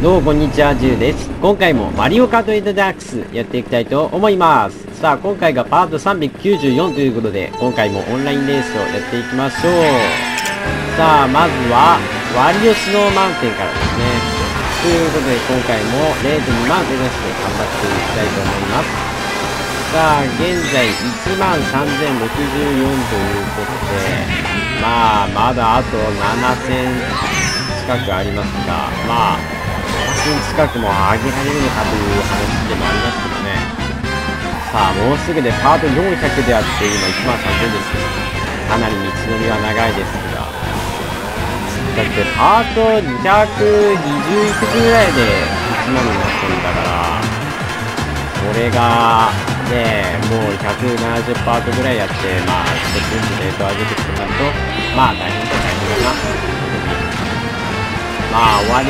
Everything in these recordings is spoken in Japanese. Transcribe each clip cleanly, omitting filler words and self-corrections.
どうもこんにちは、ジュウです。今回もマリオカート8デラックスやっていきたいと思います。さあ、今回がパート394ということで、今回もオンラインレースをやっていきましょう。さあ、まずは、ワリオスノーマウンテンからですね。ということで、今回も0.2万目指して頑張っていきたいと思います。さあ、現在13,064ということで、まだあと7000近くありますが、7000近くも上げられるのかという話でもありますけどね。さあ、もうすぐでパート400であって、今13,000です。かなり道のりは長いですが。だってパート220いくつぐらいで1万になってるんだから、これが、ね、もう170パートぐらいやって、少しずつレートを上げていくとなると、大変だな。終わりが見えてくる頃には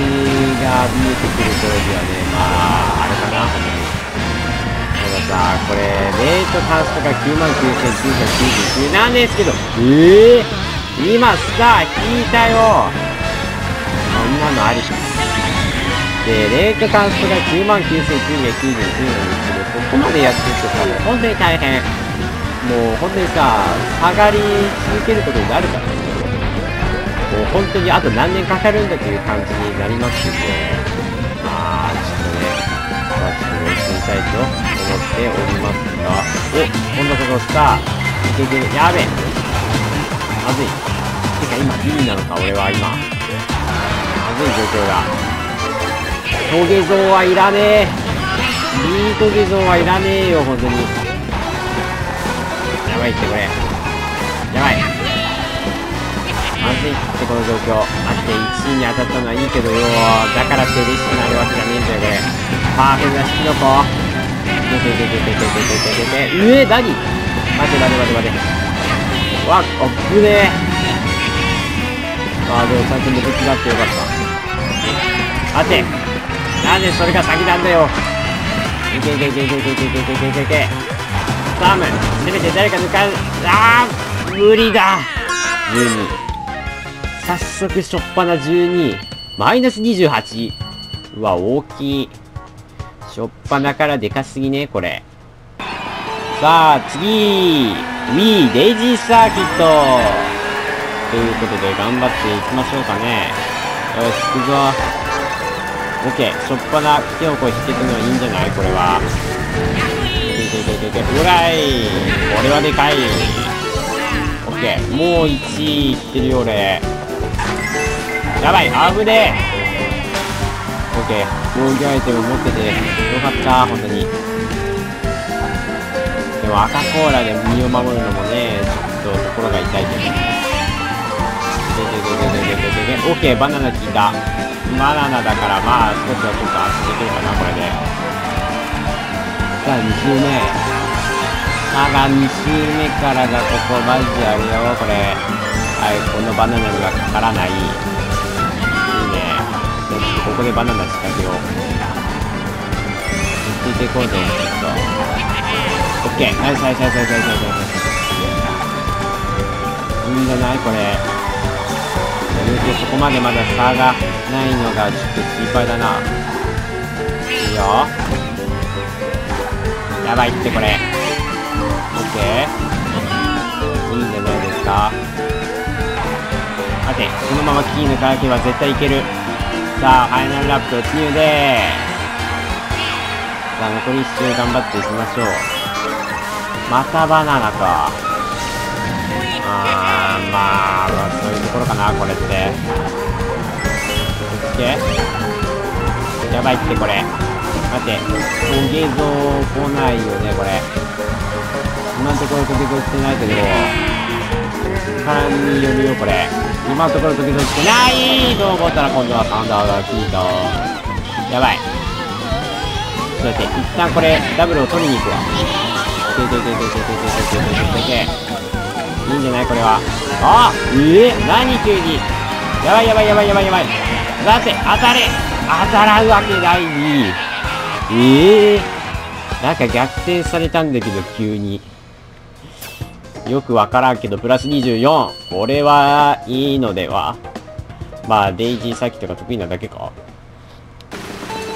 ね、あれかな、ほんとに。たださ、これ、レートカーストが99,999なんですけど、今、スター引いたよ。そんなのあり。で、レートカーストが99,999なんですけど、ここまでやってるとさ、もう本当に大変。もう本当にさ、下がり続けることになるからね。もう本当にあと何年かかるんだという感じになりますんで、ちょっとね、追いつきたいと思っておりますが、こんなところさ、いける、やべえ、まずい。てか今、ビリなのか、俺は今。まずい状況だ。トゲゾウはいらねえ。ビートゲゾウはいらねえよ、本当に。やばいってこれ。やばい。まずいってこの状況。待って、1位に当たったのはいいけどよ。だからって嬉しくなるわけじゃねえんだよ、これ。パーフェクトな引きの子。何待て。わっ、ぶねえ。でもちゃんと戻ってなってよかった。待て。なんでそれが先なんだよ。いけ。サム、せめて誰か抜かん。無理だ。12。早速、しょっぱな12。マイナス28。うわ、大きい。しょっぱなからでかすぎね、これ。さあ、次。Wii デイジーサーキット。ということで、頑張っていきましょうかね。よし、行くぞ。オッケー。しょっぱな、手をこう引けてるのはいいんじゃないこれは。うらい。これはでかい。オッケー。もう1位いってるよ、俺。やばい、危ねえ。オッケー。防御アイテム持っててよかった、本当に。でも赤コーラで身を守るのもね、ちょっと心が痛いけど。オッケー、バナナ効いた。バナナだから、少しはちょっと安心できるかな、これで。さあ、2周目。2周目からがここ、マジであれよ、これ。はい、このバナナにはかからない。ここでバナナ仕掛けよう。ついていこうぜ、ちょっと。オッケー。ナイス。いいんじゃないこれ。言うてそこまでまだ差がないのがちょっと心配だな。いいよ。やばいってこれ。オッケー。いいんじゃないですか。待て、このままキー抜かなければ絶対いける。さあ、ファイナルラップ突入でーす。さあ、残り1周頑張っていきましょう。またバナナか。そういうところかな、これって。オッケー。やばいってこれ。待て、トゲゾウ来ないよね、これ。今のところトゲゾウ来てないけど、勘によるよ、これ。今のところトゲゾウ来てないと思ったら今度はサンダーが効いた。やばい。ちょっと待って、一旦これ、ダブルを取りに行くわ。いいんじゃないこれは。何急に。やばい。だって、当たらんわけないに。なんか逆転されたんだけど、急に。よくわからんけど、プラス24。これは、いいのでは。デイジーサーキットが得意なだけか。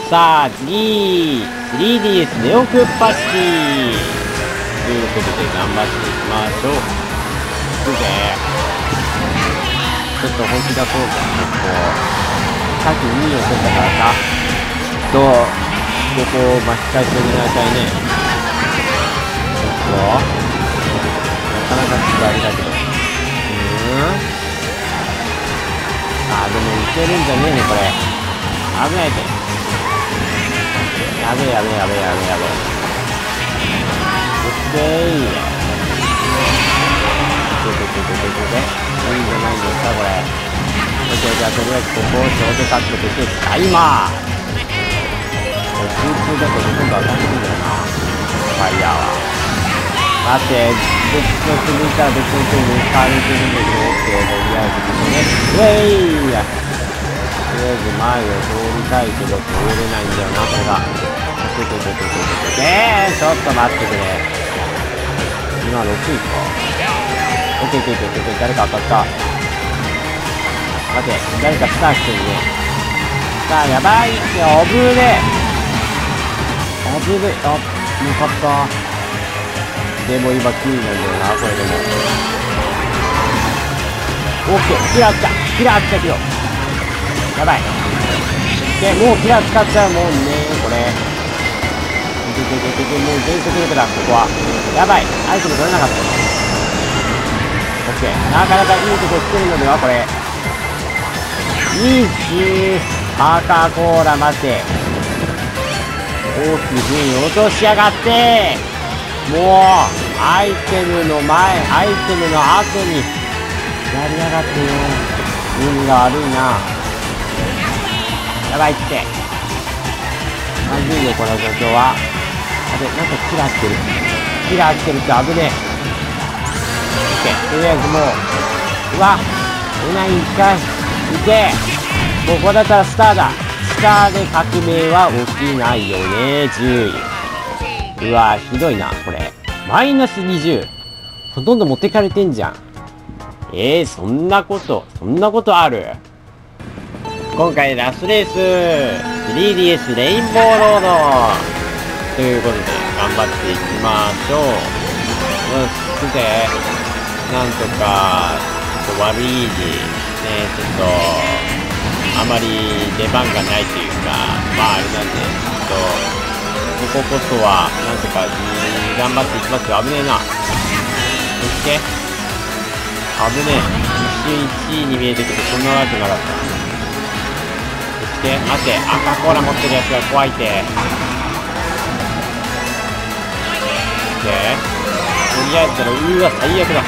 さあ、次、3DS ネオクッパシティということで頑張っていきましょう。行くぜ。ちょっと本気出そうか、さっき2位を取ったからさ、ここを巻き返してみなさいね。なかなかちょっとあれだけど。あ、でもいけるんじゃねえね、これ。危ないぜ。やべえ。オッケー。いいんじゃないんですか、これ。オッケー、じゃあとりあえずここをショートカットできる。タイマー。これ空中だとほとんど上がってくんだよな。ファイヤーは。待って、別の国から別の国に変われてるんだけど、オッケー、とりあえずですね。ウェイや。とりあえず前を通りたいけど通れないんだよな、これが。ちょっと待ってくれ。今6位か。オッケー、誰か当たった。待て、誰かスターしてるね。さあ、やばい。危ねえ。あ、よかった。でも今9位なんだよな、これでも。オッケー、キラー来たけど。やばい。で、もうキラー使っちゃうもんね、これ。もう全速力だ、ここは。やばい。アイテム取れなかった。オッケー。なかなかいいとこ来てるのでは、これ。パーカーコーラ待て。大きい順位落としやがって。もう、アイテムの後に、やりやがってよ。運が悪いな。やばいって。まずいよ、この状況は。あれ、なんかキラー来てるって危ねえ。オッケー。とりあえずもう、うわ、出ないんかい。いけ。もうここだったらスターだ。スターで革命は起きないよね。10位。うわ、ひどいな、これ。マイナス20。ほとんど持ってかれてんじゃん。そんなことある？今回ラストレース 3DS レインボーロードということで頑張っていきましょう。よし、なんとかちょっと悪い字ね、ちょっとあまり出番がないというか、まああれなんでこここそはなんとか頑張っていきますよ。危ねえな。そして危ねえ、一瞬1位に見えてくる。そんなわけなかった。待って、赤コーラ持ってるやつが怖いて。オッケー。とりあえずうわ、最悪だ。や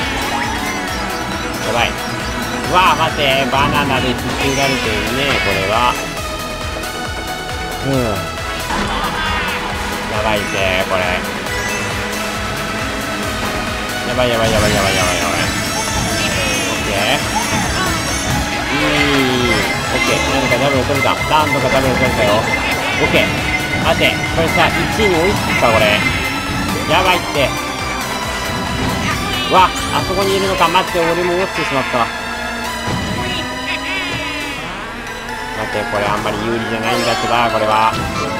ばい。うわ待て、バナナで引き継がれてるね、これは。やばいて、これ。やばい。オッケー。オッケー。なんとかダブル取れた。なんとかダブル取れたよ。オッケー。待て、これさ、1位に追いつくか、これ。やばいって。うわ、あそこにいるのか。待って、俺も落ちてしまった。待て、これあんまり有利じゃないんだってば、これは。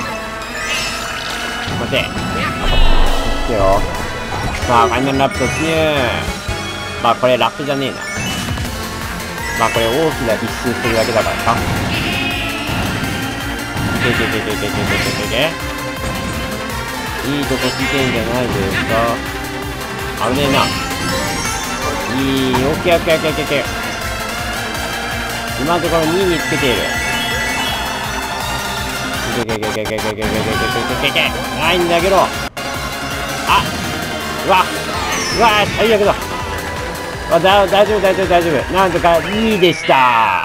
待て。オッケーよ。さあ、ファイナルラップ突入。まあ、これラップじゃねえな。まあこれ大きな一周するだけだからさ。いけ。いいとこ来てんじゃないですか。危ねえな。オッケー。今のところ2位につけている。ないんだけど。うわ最悪だ。大丈夫。なんとか2位でした。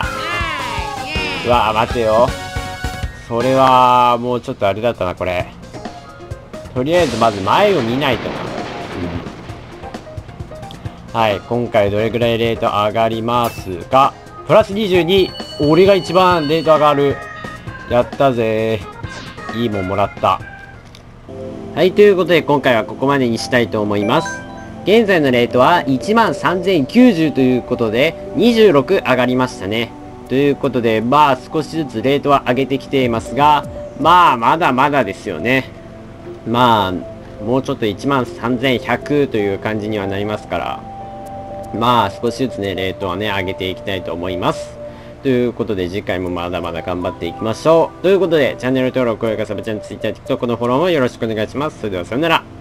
うわ待てよ。それはもうちょっとあれだったな、これ。とりあえずまず前を見ないとな。はい、今回どれぐらいレート上がりますか。プラス22。俺が一番レート上がる。やったぜ。いいもんもらった。はい、ということで今回はここまでにしたいと思います。現在のレートは 13,090 ということで26上がりましたね。ということでまあ少しずつレートは上げてきていますが、 まあ、まだまだですよね。まあ、もうちょっと13,100という感じにはなりますから、まあ、少しずつね、レートはね、上げていきたいと思います。ということで、次回もまだまだ頑張っていきましょう。ということで、チャンネル登録、高評価、サブチャンネル、Twitter、TikTok のフォローもよろしくお願いします。それでは、さよなら。